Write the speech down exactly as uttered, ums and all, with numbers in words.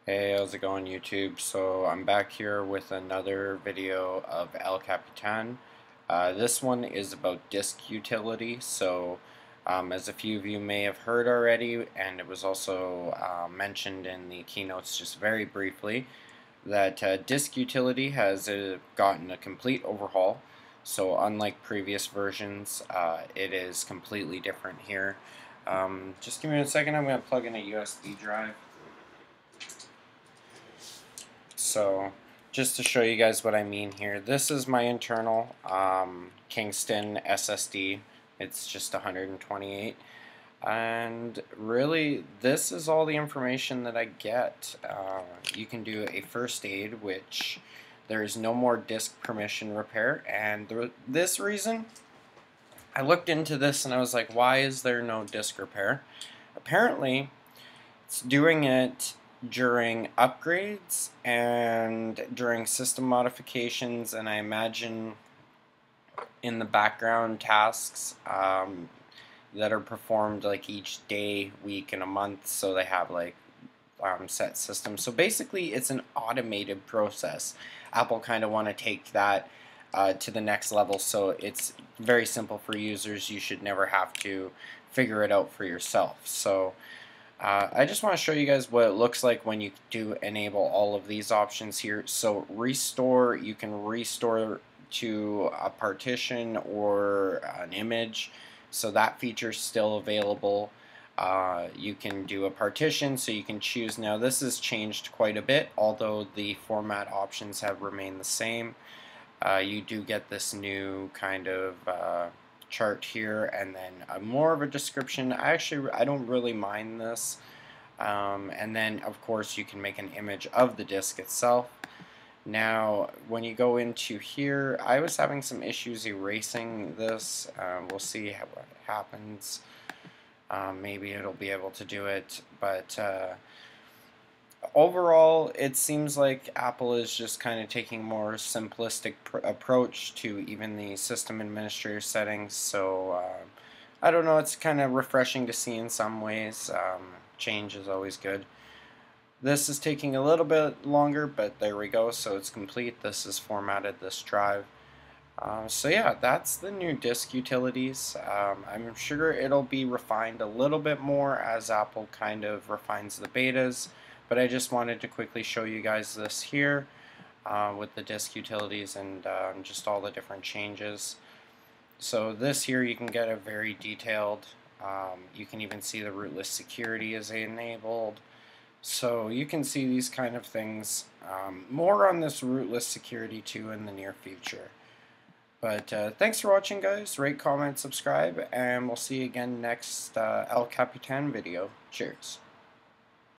Hey, how's it going, YouTube? So I'm back here with another video of El Capitan. Uh, this one is about disk utility. So um, as a few of you may have heard already, and it was also uh, mentioned in the keynotes just very briefly, that uh, disk utility has uh, gotten a complete overhaul. So unlike previous versions, uh, it is completely different here. Um, just give me a second, I'm going to plug in a U S B drive. So just to show you guys what I mean here, this is my internal um, Kingston S S D. It's just one hundred twenty-eight, and really this is all the information that I get. Uh, you can do a first aid, which there is no more disk permission repair, and th this reason I looked into this and I was like, why is there no disk repair? Apparently it's doing it during upgrades and during system modifications, and I imagine in the background tasks um, that are performed like each day, week, and a month, so they have like um, set systems. So basically it's an automated process. Apple kind of want to take that uh, to the next level, so it's very simple for users. You should never have to figure it out for yourself. So Uh, I just want to show you guys what it looks like when you do enable all of these options here. So restore, you can restore to a partition or an image, so that feature is still available. Uh, you can do a partition, so you can choose. Now this has changed quite a bit, although the format options have remained the same. Uh, you do get this new kind of uh, chart here, and then a more of a description. I actually I don't really mind this. Um, and then of course you can make an image of the disk itself. Now when you go into here, I was having some issues erasing this. Uh, we'll see how, what happens. Um, maybe it'll be able to do it, but uh, overall, it seems like Apple is just kind of taking a more simplistic pr approach to even the system administrator settings. So uh, I don't know, it's kind of refreshing to see in some ways. Um, change is always good. This is taking a little bit longer, but there we go. So it's complete. This is formatted, this drive. Uh, so yeah, that's the new disk utilities. Um, I'm sure it'll be refined a little bit more as Apple kind of refines the betas, but I just wanted to quickly show you guys this here uh, with the disk utilities and um, just all the different changes. So this here you can get a very detailed, um, you can even see the rootless security is enabled. So you can see these kind of things. Um, more on this rootless security too in the near future. But uh, thanks for watching, guys. Rate, comment, subscribe, and we'll see you again next uh, El Capitan video. Cheers.